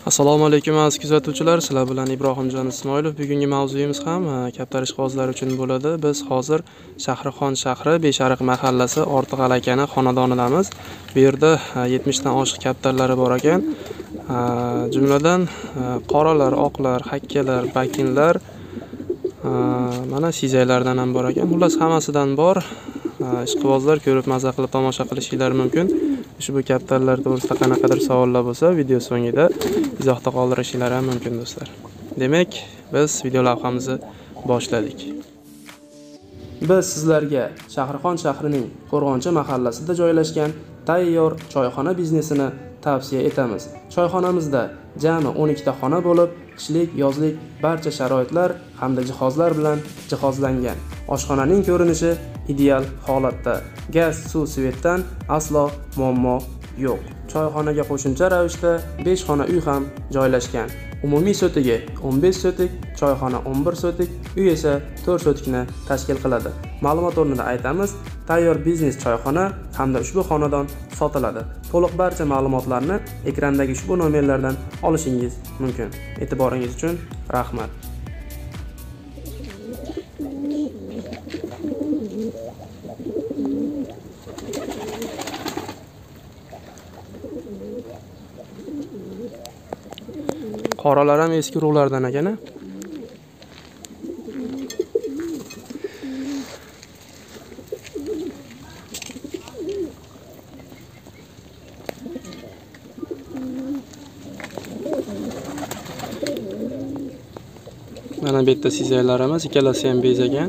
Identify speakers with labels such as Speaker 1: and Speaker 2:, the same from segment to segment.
Speaker 1: Assalomu alaykum aziz kuzatuvchilar, sizlar bilan Ibrohimjon Ismoilov. Bugungi mavzuyimiz ham kaptar ishqibozlar uchun bo'ladi. Biz hozir Shahrixon shahri Beshariq mahallasi Ortiqali akani xonadonidamiz. Bu yerda 70 dan oshiq kaptarlari bor ekan. Jumladan qoralar, oqlar, hakkalar, bakinlar, mana sizaylardan ham bor ekan. Xullas hammasidan bor. Ishqibozlar ko'rib maza qilib tomosha qilishingiz mumkin. Ushbu kaptarlar to'g'risida qanaqadir savollar bo'lsa, video so'ngida izohda qoldirishingiz ham mumkin do'stlar. Demak, biz video lavhamizni boshladik. Biz sizlarga Shahrixon shahrining Qo'rg'onchi mahallasida joylashgan tayyor choyxona biznesini tavsiya etamiz. Choyxonamizda jami 12 ta xona bo'lib, qishlik, yozlik barcha sharoitlar hamda jihozlar bilan jihozlangan. Oshxonaning ko'rinishi ideal holatda. Gaz, suv, svetdan aslo muammo yo'q. Choyxonaga qo'shimcha ravishda 5 xona uy ham joylashgan. Umumiy so'tigi 15 so'tik, choyxona 11 so'tik, uy esa 4 so'tikni tashkil qiladi. Ma'lumot o'rnida aytamiz, tayyor biznes choyxona hamda ushbu xonadon sotiladi. To'liq barcha ma'lumotlarni ekrandagi ushbu nomerlardan olishingiz mumkin. E'tiboringiz uchun rahmat. Qoralar ham eski rug'lardan ekan. Mana bu yerda sizaylarimiz, ikkalasi ham bezagan.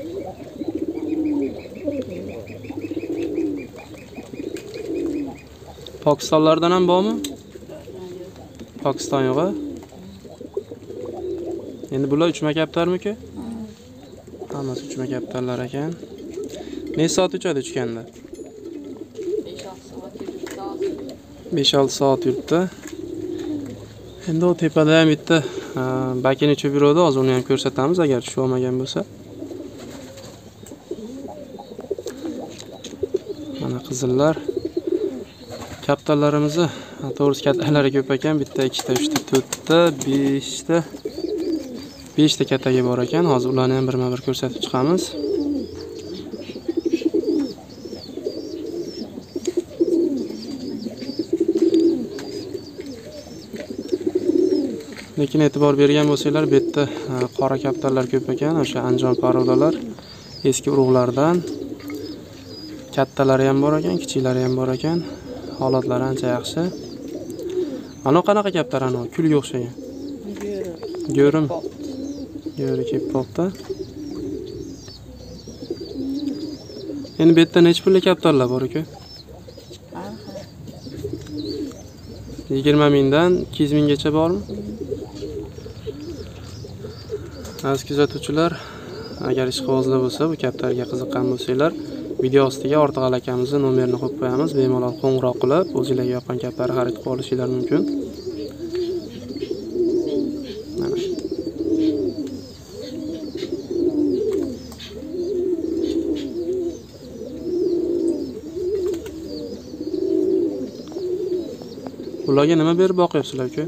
Speaker 1: Pokistonlardan ham bormi? Pokiston yo'q. Endi bular uchma kaptarmi-ku? Hammasi uchma kaptarlar ekan. Necha soat uchadi uchganda? 5-6 soat yuribdi. Endi o tepada ham bitta bakini uchib yuradi, hozir uni ham ko'rsatamiz agar tushib olmagan bo'lsa. Mana qizillar. Kaptarlarimizni to'g'risi kattalari ko'p ekan. Bitta, ikkita, uchta, to'rtta, beshta 5 ta kattaga bor ekan. Hozir ularni ham birma-bir ko'rsatib chiqamiz. Lekin e'tibor bergan bo'lsanglar, bu yerda qora kaptarlar ko'p ekan, o'sha Anjon parodalar, eski urug'lardan. Kattalari ham bor ekan, kichiklari ham bor ekan. Holatlari ancha yaxshi. Ana qanaqa kaptar ana, kulga o'xshagan. Go'rim. Yo'ri kelib qoldi. Endi bu yerda necha pullik kaptarlar bor ekan? 20 mingdan 200 minggacha bormi? Aziz kuzatuvchilar, agar ishqibozlar bo'lsa, bu kaptarga qiziqqan bo'lsanglar, video ostiga Ortiqali akamizning nomerini qo'yib qo'yamiz. Bemalol qo'ng'iroq qilib, o'zingizga yoqqan kaptarni xarid qilib olishingiz mumkin. Ularga nima berib boqyapsizlar-ku?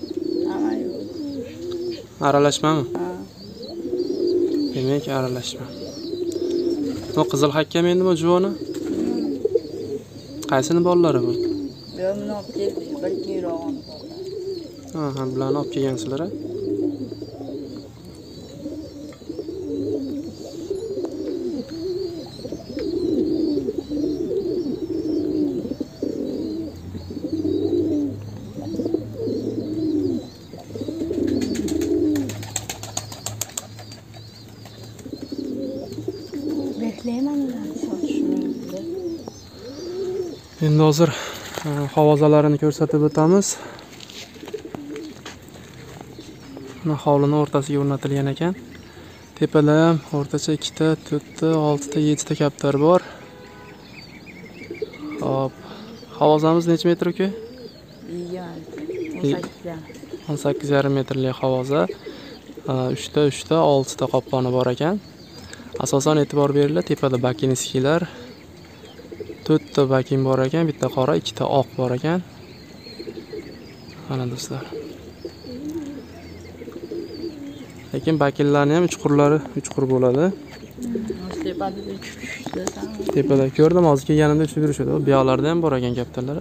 Speaker 1: Aralashmami? Demak, aralashma. Bu qizil hakkam endi bu juvoni? Qaysini bolalari bu?
Speaker 2: Buni olib keldik, bir kiyroqni.
Speaker 1: Ha, bularni olib kelgansizlar-a? Endi hozir havozalarini ko'rsatib o'tamiz. Mana hovlining o'rtasiga o'rnatilgan ekan. Tepada ham o'rtacha 2 ta, 4 ta, 6 ta, 7 ta kaptar bor. Hop. Havozamiz necha metr uka? 18,5 metrlik havoza. 3 ta, 6 ta qoploni bor ekan. Asosan e'tibor beringlar, tepada bakiniskilar 4 ta bakin bor ekan, bitta qora, 2 ta oq bor ekan. Mana do'stlar. Lekin bakillarning ham uchqur bo'ladi.
Speaker 2: Tepada tushdi.
Speaker 1: Tepada ko'rdim, hozir kelganimda uchib yurishadi. Bu yoqlarda ham bor ekan kaptarlar.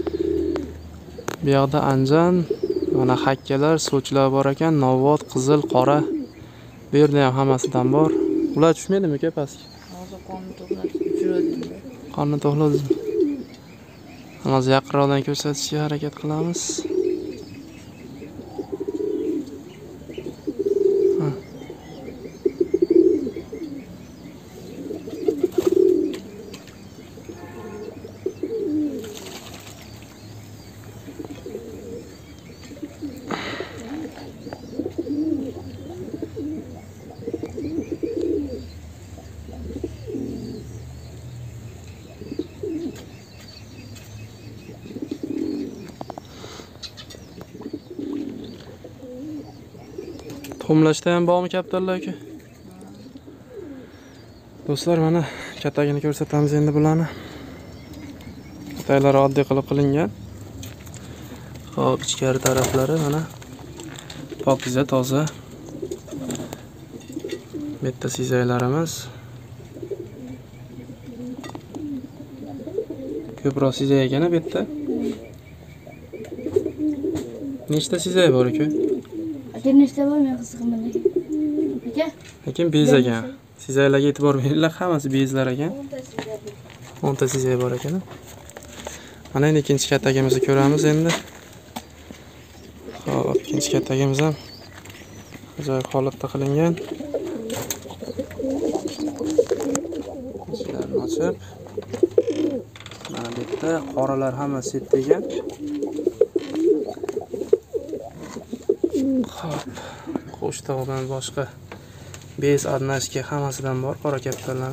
Speaker 1: Bu yoqda anjan, mana hakkalar, so'chlar bor ekan, novvot, qizil, qora. Bu yerda ham hammasidan bor. Ular tushmaydimi aka pastga?
Speaker 2: Hozir qonni to'xtatib tushirdim.
Speaker 1: Qonni to'xtatdim. Hozir yaqinroqdan ko'rsatishga harakat qilamiz. Tuxumlashda ham bormi kaptarlar aka? Do'stlar, mana kattagini ko'rsatamiz endi bularni. Qataylar oddiy qilib qilingan. Xo'p, ichkari taraflari mana pokiza, toza. Bitta sizaylarimiz. Ko'proq sizay ekan bu yerda. Nechta sizay bor aka?
Speaker 3: Aka nechta bor, men qiziqman aka.
Speaker 1: Lekin bez ekan. Sizaylarga e'tibor beringlar, hammasi bezlar ekan. 10 ta sizay bor ekan. Mana endi ikkinchi kattagimizni ko'ramiz endi. Xo'p, ikkinchi kattagimiz ham ajoyib holatda qilingan. Ichlarini ochib, mana bu yerda qoralar hammasi setda ekan. Xo'p, qo'shtoqdan boshqa bez, adnashka hammasidan bor qora kaptarlar.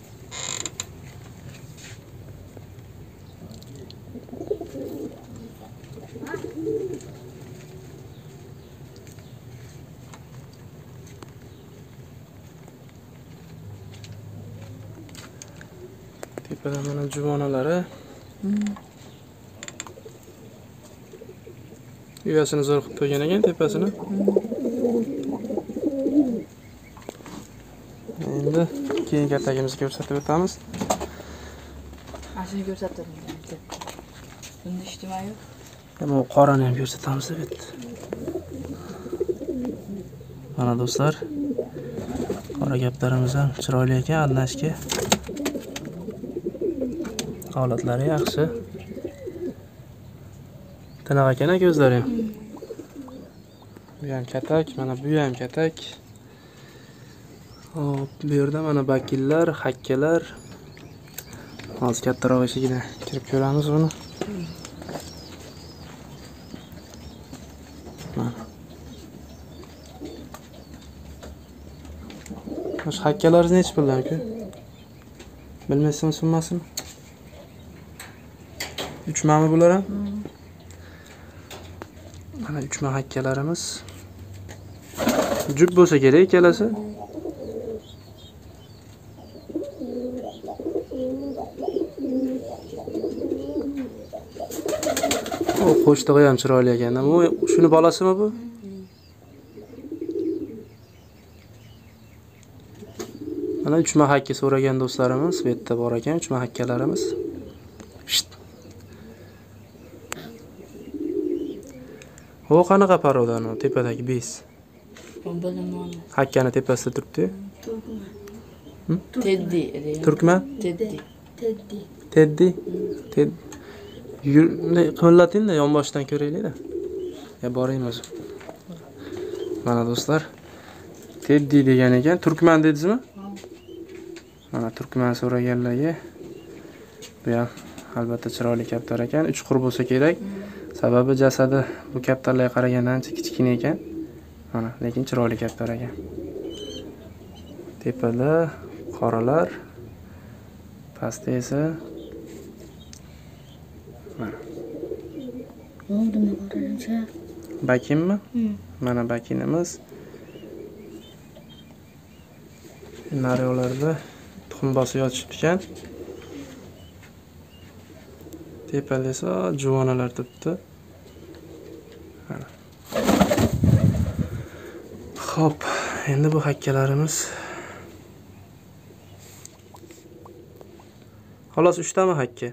Speaker 1: Tepada mana juvonalari. Uyasini zo'r qilib qo'ygan ekan tepasini. Endi keyin kattagimizni ko'rsatib o'tamiz.
Speaker 2: Ashuni ko'rsatdim. Bunda ijtimoiy yo'q.
Speaker 1: Mana bu qorani ham ko'rsatamiz deb etdi. Mana do'stlar, qora kaptarimiz ham chiroyli ekan, alnashga. Holatlari yaxshi. Tiniq ekan ko'zlari ham. Bu ham katak, mana bu ham katak. Hop, bu yerda mana bakillar, hakkalar. Hozir kattaroq eshigidan kirib ko'ramiz buni. Mana. Shu hakkalaringiz nech puldan ku? Bilmaysizmi, sunmasimi? 3 mami bular ham? Mana 3 ma hakkalarimiz. Jub bo'lsa kerak ikkalasi. O qo'shtig'i ham chiroyli ekan. Bu shuni bolasimi bu? Mana 3 ma hakka so'ragan do'stlarimiz, bu yerda bor ekan 3 ma hakkalarimiz. O qanaqa parodan o tepadagi bez?
Speaker 2: Bilaman.
Speaker 1: Hakkani tepasida turibdi.
Speaker 2: Teddy.
Speaker 1: Turkman?
Speaker 2: Teddy.
Speaker 1: Teddy. Ted. Qimirlating-da, yonboshdan ko'raylik-da. Ya boraymiz. Mana do'stlar, Teddy degan ekan. Turkman dedingizmi? Mana Turkman so'raganlarga. Bu ham albatta chiroyli kaptar ekan. 3 qur bo'lsa kerak. Sababi jasadi bu kaptarlarga qaraganda ancha kichkina ekan. Mana, lekin chiroyli kaptar ekan. Tepada qoralar, pastda esa mana.
Speaker 3: Oldimda qoralancha.
Speaker 1: Bakinmi? Mana bakinimiz. Naryolarda tuxum bosib yotishibdi ekan. Tepada esa juvonalar turibdi. Mana. Xo'p, endi bu hakkalarimiz. Xolos 3 tami hakka?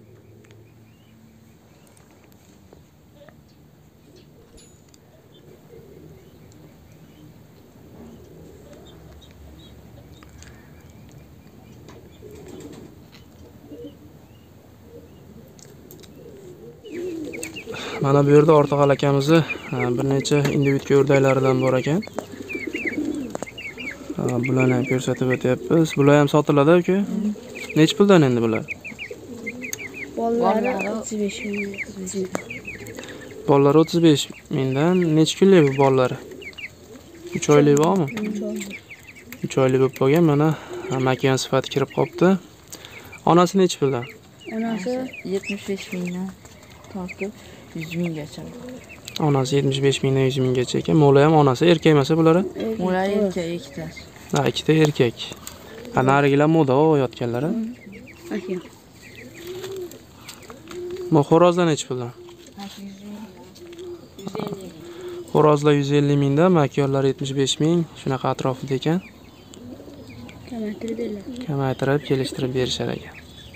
Speaker 1: Mana bu yerda Ortiqal akamizni bir necha individga o'rdaklaridan bor ekan. Bularni ham ko'rsatib o'tyapmiz. Bular ham sotiladi aka. Nech puldan endi bular?
Speaker 3: Bollari 35 ming.
Speaker 1: Bollar 35 mingdan. Nech kunlik bu bollar? 3 oylik bormi? 3 oylik bo'lib qolgan. Mana makan sifati kirib qopti. Onasi nech puldan?
Speaker 3: Onasi
Speaker 2: 75 mingdan tortib 100 minggacha.
Speaker 1: Onasi 75 mingdan 100 minggacha ekan. Mo'la ham onasi erkak emas bular.
Speaker 2: Ular erkak ikkitasi.
Speaker 1: Ha, ikkita erkak. Ha, narigilar moda o'yotganlar.
Speaker 3: aka.
Speaker 1: Bu xo'rozlar nech puldan?
Speaker 2: 150 ming.
Speaker 1: Xo'rozlar 150 mingdan, makyonlar 75 ming, shunaqa atrofida ekan.
Speaker 3: Kamaytirib beradi.
Speaker 1: Kamaytirib, kelishtirib berishar ekan.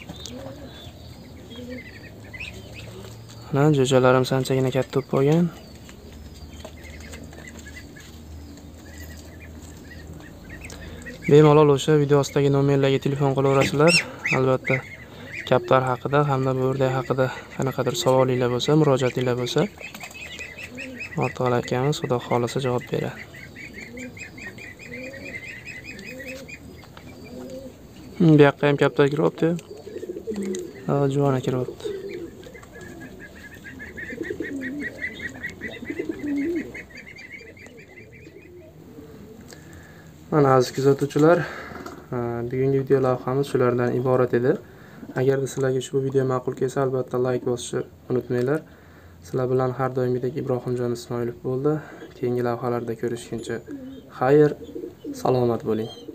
Speaker 1: Mana jo'jalarim sanchagina katta bo'lib qolgan. Bemalol o'sha video ostidagi nomerlarga telefon qilaverasizlar. Albatta, kaptar haqida hamda bu o'rdak haqida qanaqadir savolinglar bo'lsa, murojaatinglar bo'lsa, Ortiqal akamiz xudo xolisa javob beradi. Bu yoqqa ham kaptar kiryapti. Ha, juvona kiryapti. Mana aziz kuzatuvchilar, bugungi video lavhamiz shulardan iborat edi. Agarda sizlarga ushbu video ma'qul kelsa, albatta like bosishni unutmanglar. Sizlar bilan har doimgidek Ibrohimjon Ismoilov bo'ldi. Keyingi lavhalarda ko'rishguncha xayr, salomat bo'ling.